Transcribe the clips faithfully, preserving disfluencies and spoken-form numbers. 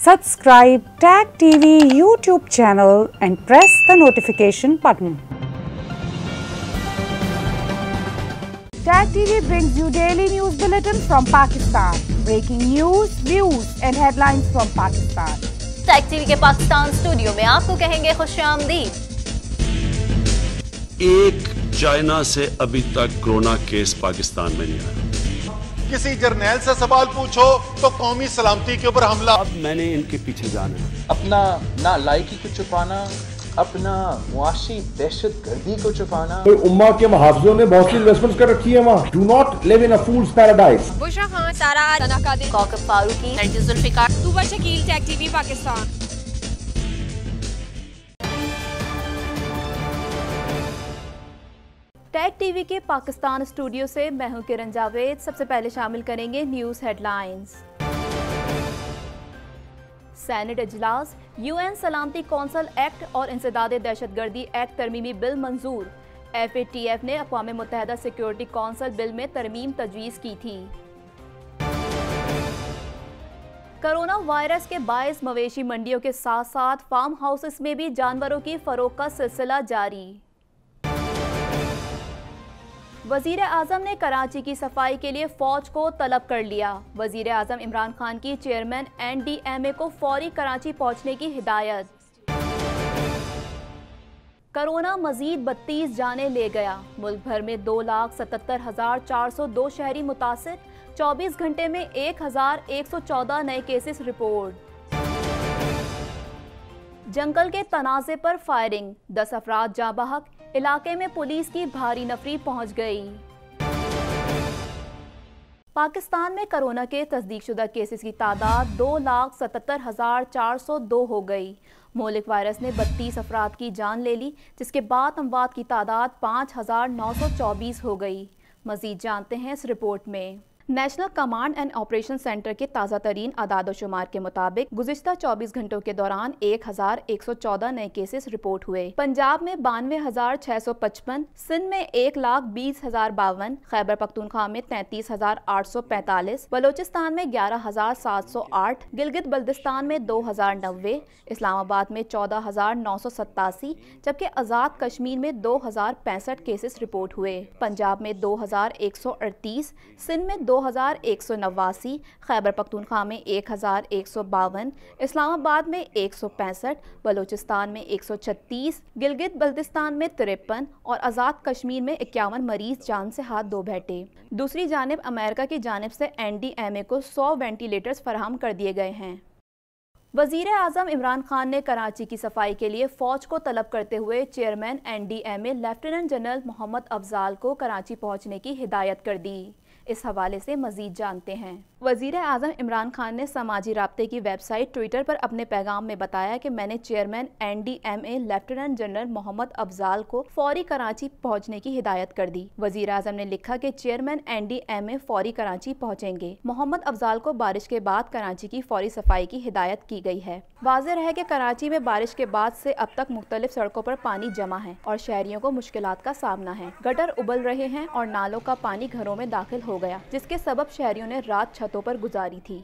Subscribe Tag T V YouTube channel and press the notification button. Tag T V brings you daily news bulletin from Pakistan. Breaking news, views and headlines from Pakistan. Tag TV के Pakistan studio में आपको कहेंगे खुशामदीद। एक China से अभी तक corona case Pakistan में नहीं आया। किसी जर्नैल से सवाल पूछो तो कौमी सलामती के ऊपर हमला। अब मैंने इनके पीछे जाना है। अपना नालायकी को छुपाना, अपना मुआशी दहशत गर्दी को छुपाना। तो उम्मा के मुहाफिजों ने बहुत सी इन्वेस्टमेंट्स कर रखी है वहाँ। Do not live in a fool's paradise. Bushra Khan, Sara Tanakadir, Kaukab Farooqui, Nargis Zulfiqar, Tuba Shakeel, tag TV Pakistan. Tag TV के पाकिस्तान स्टूडियो से मैं हूं किरण जावेद। सबसे पहले शामिल करेंगे न्यूज हेडलाइंस। सेनेट इजलास, यूएन सलामती कौंसिल एक्ट और इंसदादे दहशतगर्दी एक्ट तरमीमी बिल मंजूर। एफ ए टी एफ ने अक़वाम मुत्तहिदा सिक्योरिटी कौंसिल बिल में तरमीम तजवीज़ की थी। कोरोना वायरस के बायस मवेशी मंडियों के साथ साथ फार्म हाउसेस में भी जानवरों की फरोख्त का सिलसिला जारी। वजीर आजम ने कराची की सफाई के लिए फौज को तलब कर लिया। वजीर आजम इमरान खान की chairman N D M A को फौरी कराची पहुंचने की हिदायत। कोरोना मजीद बत्तीस जाने ले गया। मुल्क भर में दो लाख सतहत्तर हजार चार सौ दो शहरी मुतासिर। चौबीस घंटे में एक हजार एक सौ चौदह नए केसेस रिपोर्ट। जंगल के तनाज़े पर फायरिंग, दस अफराद जाँ बहक। इलाके में पुलिस की भारी नफरी पहुंच गई। पाकिस्तान में कोरोना के तस्दीकशुदा केसेस की तादाद दो लाख सतहत्तर हजार चार सौ दो हो गई। मोलिक वायरस ने बत्तीस अफराद की जान ले ली, जिसके बाद अमवात की तादाद पाँच हजार नौ सौ चौबीस हो गई। मजीद जानते हैं इस रिपोर्ट में। National Command and Operation Centre के ताज़ा तरीन आदाद-ओ-शुमार के मुताबिक गुज़िश्ता चौबीस घंटों के दौरान एक हजार एक सौ चौदह नए केसेस रिपोर्ट हुए। पंजाब में बानवे हजार छह सौ पचपन, सिंध में एक लाख बीस हजार बावन, खैबर पख्तूनख्वा में तैंतीस हजार आठ सौ पैंतालीस, बलोचिस्तान में ग्यारह हजार सात सौ आठ, गिलगित बल्दिस्तान में दो हजार नब्बे, इस्लामाबाद में चौदह हजार नौ सौ सत्तासी, जबकि आज़ाद कश्मीर में दो हजार पैंसठ केसेस रिपोर्ट हुए। पंजाब में दो हजार एक सौ अड़तीस, सिंध में दो हजार एक सौ नवासी, खैबर पख्तूनख्वा में एक हजार एक सौ बावन, इस्लामाबाद में एक सौ पैंसठ, बलोचिस्तान में एक सौ छत्तीस, गिलगित बल्तिस्तान में तिरपन और आज़ाद कश्मीर में इक्यावन मरीज जान से हाथ धो बैठे। दूसरी जानिब अमेरिका की जानिब से एन डी एम ए को सौ वेंटिलेटर्स फराहम कर दिए गए हैं। वजीर आजम इमरान खान ने कराची की सफाई के लिए फौज को तलब करते हुए chairman N D M A lieutenant general Mohammad Afzal को कराची पहुंचने की हिदायत कर दी। इस हवाले से मजीद जानते हैं। वजीर आजम इमरान खान ने समाजी राब्ते की वेबसाइट ट्विटर पर अपने पैगाम में बताया कि मैंने chairman N D M A lieutenant general Mohammad Afzal को फौरी कराची पहुंचने की हिदायत कर दी। वजीर आजम ने लिखा कि chairman N D M A फौरी कराची पहुंचेंगे। मोहम्मद अफजाल को बारिश के बाद कराची की फौरी सफाई की हिदायत की गई है। वाज़ेह है कि कराची में बारिश के बाद से अब तक मुख्तलिफ सड़कों पर पानी जमा है और शहरियों को मुश्किलात का सामना है। गटर उबल रहे हैं और नालों का पानी घरों में दाखिल हो गया, जिसके सबब शहरियों ने रात छतों पर गुजारी थी।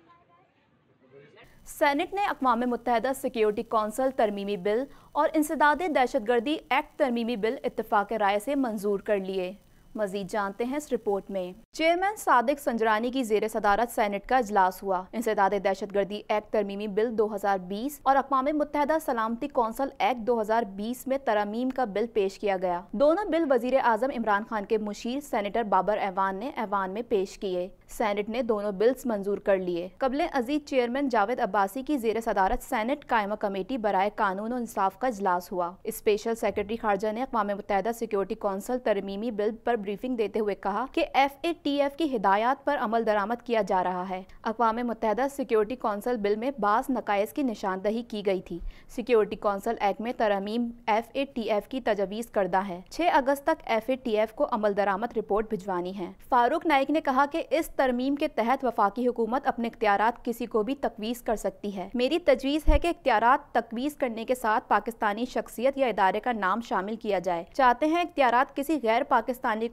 सेनेट ने अक़वाम मुत्तहिदा सिक्योरिटी कौंसिल तरमीमी बिल और इंसदादे दहशतगर्दी एक्ट तरमीमी बिल इत्तफाक राय से मंजूर कर लिए। मजीद जानते हैं इस रिपोर्ट में। चेयरमैन सादिक संजरानी की जेर सदारत सेनेट का इजलास हुआ। इंसदादे दहशतगर्दी एक्ट तरमीमी बिल दो हजार बीस और अक़वाम मुत्तहिदा सलामती कौंसिल एक्ट दो हजार बीस में तरमीम का बिल पेश किया गया। दोनों बिल वजीर आजम इमरान खान के मुशीर सेनेटर बाबर ऐवान ने ऐवान में पेश किए। सेनेट ने दोनों बिल्स मंजूर कर लिए। कबले अजीज चेयरमैन जावेद अब्बासी की जेर सदारत सेनेट कायमा कमेटी बराए कानून और इंसाफ का इजलास हुआ। स्पेशल सेक्रेटरी खारजा ने अक़वाम मुत्तहिदा सिक्योरिटी कौंसिल तरमीमी बिल पर ब्रीफिंग देते हुए कहा कि एफ ए टी एफ की हिदायत पर अमल दरामद किया जा रहा है। अक़वाम मुत्तहिदा सिक्योरिटी कौंसिल बिल में बाज़ नकाइस की निशानदही की गई थी। सिक्योरिटी कौंसिल एक्ट में तरमीम एफ ए टी एफ की तजवीज़ करदा है। छह अगस्त तक एफ ए टी एफ को अमल दरामद रिपोर्ट भिजवानी है। फारूक नाइक ने कहा कि इस तरमीम के तहत वफाकी हुकूमत अपने इख्तियारात किसी को भी तकवीज़ कर सकती है। मेरी तजवीज़ है कि इख्तियारात तकवीज़ करने के साथ पाकिस्तानी शख्सियत या इदारे का नाम शामिल किया जाए। चाहते हैं इख्तियारात किसी गैर पाकिस्तानी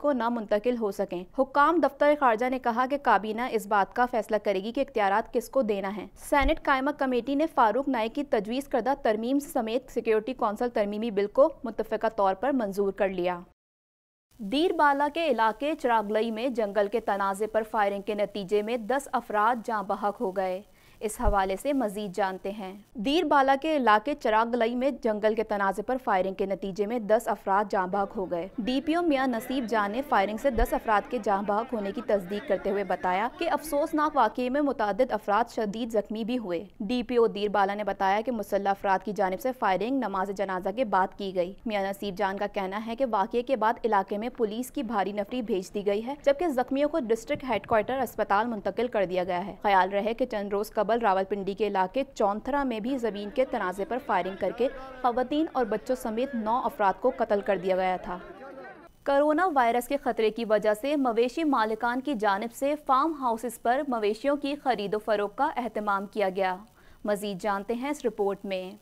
को न मुंतकिल हो सकें। हुक्काम दफ्तर खारजा ने कहा कि काबीना इस बात का फैसला करेगी कि इख्तियारात किसको देना है। सेनेट कायमा कमेटी ने फारूक नाइक की तजवीज़ करदा तरमीम समेत सिक्योरिटी कौंसिल तरमीमी बिल को मुत्तफ़िका तौर पर मंजूर कर लिया। दीरबाला के इलाके चिरागलई में जंगल के तनाज़े पर फायरिंग के नतीजे में दस अफराद जाँ बहक हो गए। इस हवाले से मजीद जानते हैं। दीरबाला के इलाके चिरागलई में जंगल के तनाज़े पर फायरिंग के नतीजे में दस अफराद जाँ बहक हो गए। डीपीओ मियां नसीब जान ने फायरिंग से दस अफराद के जाँ बहक होने की तस्दीक करते हुए बताया कि अफसोसनाक वाक़ये में मुतादिद अफराद शदीद जख्मी भी हुए। डीपीओ दीरबाला ने बताया कि मुसल्लह अफराद की जानिब से फायरिंग नमाज जनाजा के बाद की गई। मियां नसीब जान का कहना है कि वाक़ये के बाद इलाके में पुलिस की भारी नफरी भेज दी गई है, जबकि जख्मियों को डिस्ट्रिक्ट हेडक्वार्टर अस्पताल मुंतकिल कर दिया गया है। ख्याल रहे कि चंद रोज कबल रावलपिंडी के इलाके चौंथरा में भी ज़मीन के तनाज़े पर फायरिंग करके खवातीन और बच्चों समेत नौ अफराद को कत्ल कर दिया गया था। कोरोना वायरस के खतरे की वजह से मवेशी मालिकान की जानिब से फार्म हाउसेस पर मवेशियों की खरीदो फरोख्त का एहतमाम किया गया। मजीद जानते हैं इस रिपोर्ट में।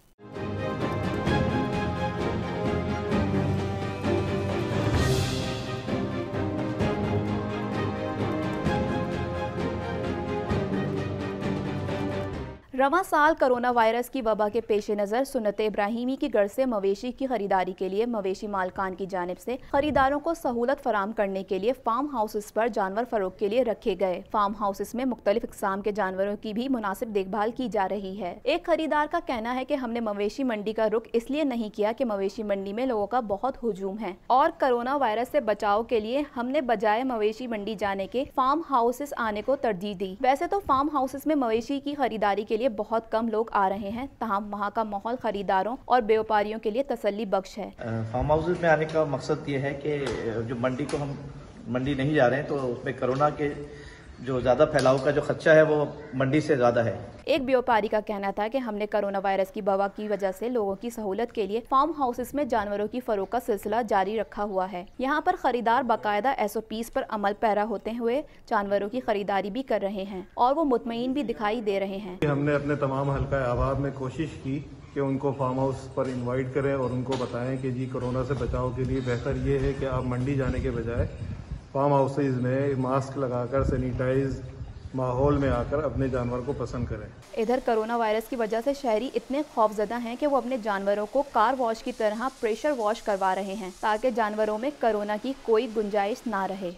रवां साल कोरोना वायरस की वबा के पेश नज़र सुन्नत इब्राहिमी की गर्ज से मवेशी की खरीदारी के लिए मवेशी मालकान की जानिब से खरीदारों को सहूलत फराम करने के लिए फार्म हाउसेस पर जानवर फरोख्त के लिए रखे गए। फार्म हाउसेस में मुख्तलिफ इकसाम के जानवरों की भी मुनासिब देखभाल की जा रही है। एक खरीदार का कहना है कि हमने मवेशी मंडी का रुख इसलिए नहीं किया कि मवेशी मंडी में लोगों का बहुत हुजूम है और कोरोना वायरस से बचाव के लिए हमने बजाय मवेशी मंडी जाने के फार्म हाउसेस आने को तरजीह दी। वैसे तो फार्म हाउसेस में मवेशी की खरीदारी के लिए बहुत कम लोग आ रहे हैं, तमाम वहाँ का माहौल खरीदारों और व्यापारियों के लिए तसल्ली बख्श है। फार्म हाउसेस में आने का मकसद ये है कि जो मंडी को हम मंडी नहीं जा रहे हैं तो उसमें कोरोना के जो ज़्यादा फैलाव का जो खदशा है वो मंडी से ज़्यादा है। एक व्यापारी का कहना था कि हमने कोरोना वायरस की वबा की वजह से लोगों की सहूलत के लिए फार्म हाउसेस में जानवरों की फरोख्त का सिलसिला जारी रखा हुआ है। यहाँ पर खरीदार बाकायदा एस ओ पीज़ पर अमल पैरा होते हुए जानवरों की खरीदारी भी कर रहे हैं और वो मुतमईन भी दिखाई दे रहे हैं। हमने अपने तमाम हल्का आबाद में कोशिश की कि उनको फार्म हाउस पर इन्वाइट करें और उनको बताएं कि जी कोरोना से बचाव के लिए बेहतर ये है कि आप मंडी जाने के बजाय फार्म हाउसेज में मास्क लगाकर सैनिटाइज माहौल में आकर अपने जानवर को पसंद करें। इधर कोरोना वायरस की वजह से शहरी इतने खौफजदा हैं कि वो अपने जानवरों को कार वॉश की तरह प्रेशर वॉश करवा रहे हैं ताकि जानवरों में कोरोना की कोई गुंजाइश ना रहे।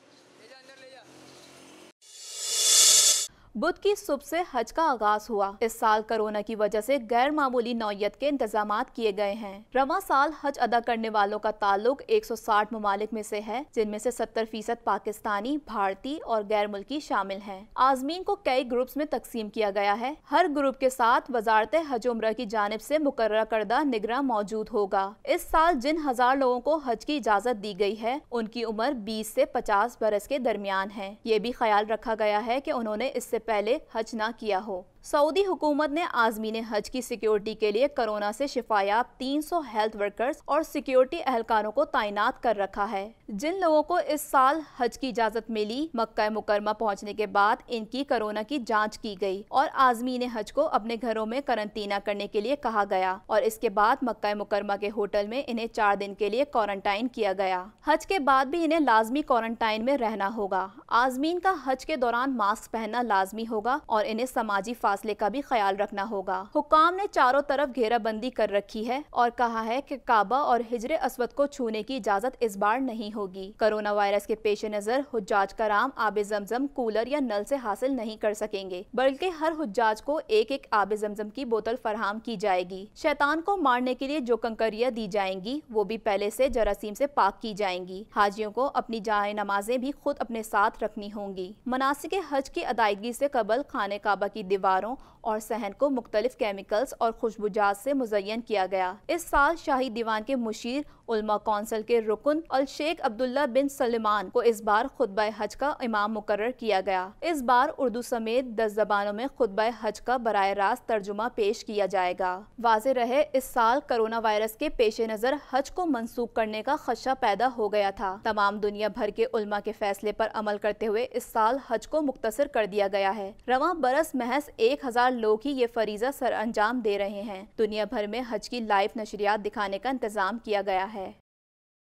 बुध की सुबह से हज का आगाज हुआ। इस साल कोरोना की वजह से गैर मामूली नौयत के इंतजामात किए गए हैं। रवां साल हज अदा करने वालों का ताल्लुक एक सौ साठ ममालिक में से है, जिनमें से सत्तर फीसद पाकिस्तानी, भारतीय और गैर मुल्की शामिल हैं। आजमीन को कई ग्रुप्स में तकसीम किया गया है। हर ग्रुप के साथ वजारत हज उम्र की जानिब से मुकर्रर करदा निगरां मौजूद होगा। इस साल जिन हजार लोगों को हज की इजाजत दी गई है उनकी उम्र बीस से पचास बरस के दरमियान है। ये भी ख्याल रखा गया है कि उन्होंने इससे पहले हज ना किया हो। सऊदी हुकूमत ने आज़मीन हज की सिक्योरिटी के लिए कोरोना से शिफायाब तीन सौ हेल्थ वर्कर्स और सिक्योरिटी एहलकारों को तैनात कर रखा है। जिन लोगों को इस साल हज की इजाजत मिली, मक्का मुकरमा पहुंचने के बाद इनकी कोरोना की जांच की गई और आज़मीन हज को अपने घरों में करंटीना करने के लिए कहा गया और इसके बाद मक्का मुकरमा के होटल में इन्हें चार दिन के लिए क्वारंटाइन किया गया। हज के बाद भी इन्हें लाजमी क्वारंटाइन में रहना होगा। आज़मीन का हज के दौरान मास्क पहनना लाजमी होगा और इन्हें समाजी फासले का भी ख्याल रखना होगा। हुक्काम ने चारों तरफ घेराबंदी कर रखी है और कहा है कि काबा और हिजरे अस्वद को छूने की इजाजत इस बार नहीं होगी। कोरोना वायरस के पेश नजर हुज्जाज कराम आबे जमजम कूलर या नल से हासिल नहीं कर सकेंगे, बल्कि हर हुज्जाज को एक एक आबे जमजम की बोतल फराहम की जाएगी। शैतान को मारने के लिए जो कंकरियां दी जाएंगी वो भी पहले से जरासीम से पाक की जाएंगी। हाजियों को अपनी जाए नमाजें भी खुद अपने साथ रखनी होंगी। मनासिक हज की अदायगी से कबल खाने काबा की दीवारों और सहन को मुख्तलिफ केमिकल्स और खुशबूजात से मुज़य्यन किया गया। इस साल शाही दीवान के मुशीर उलमा कौंसिल के रुकन अल शेख अब्दुल्ला बिन सलमान को इस बार खुतबा हज का इमाम मुकर्रर किया गया। इस बार उर्दू समेत दस जबानों में खुतबा हज का बराह रास्त तर्जुमा पेश किया जाएगा। वाज़े रहे इस साल कोरोना वायरस के पेश नज़र हज को मनसूख करने का खदशा पैदा हो गया था। तमाम दुनिया भर के उलमा के फैसले पर अमल करते हुए इस साल हज को मुख्तसर कर दिया गया है। रवां बरस महज एक हजार लोग ही ये फरीजा सर अंजाम दे रहे हैं। दुनिया भर में हज की लाइव नशरियात दिखाने का इंतजाम किया गया है।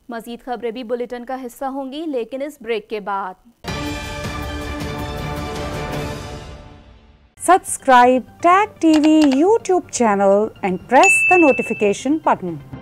मजीद खबरें भी बुलेटिन का हिस्सा होंगी, लेकिन इस ब्रेक के बाद। Subscribe Tag T V YouTube channel and press the notification button.